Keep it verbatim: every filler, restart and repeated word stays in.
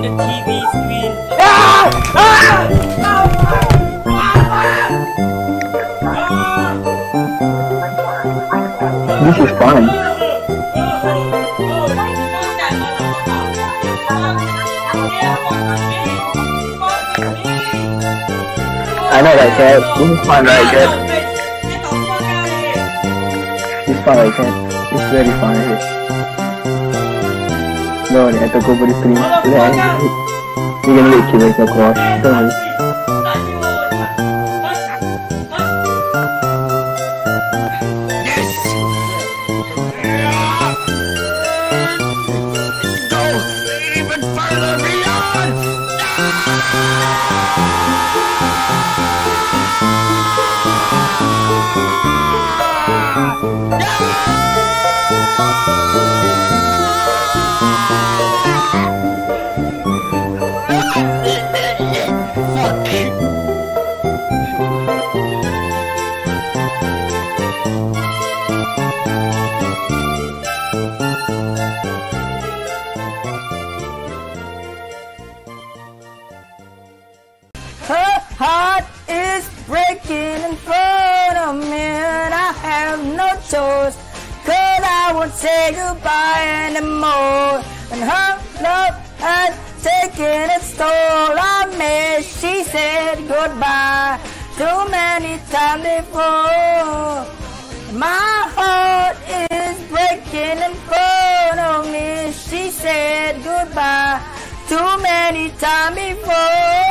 the T V screen. Ah! Ah! This is fun. I know, right, Cat? This is fun, right, Cat? This is fun, right, Cat? It's very fun, right? No, I have to go for the screen. You're gonna get killed like a cross. Don't worry. Her heart is breaking in front of me, and I have no choice, cause I won't say goodbye anymore. And her love has taken its toll on me. She said goodbye too many times before. My heart is breaking in front of me. She said goodbye too many times before.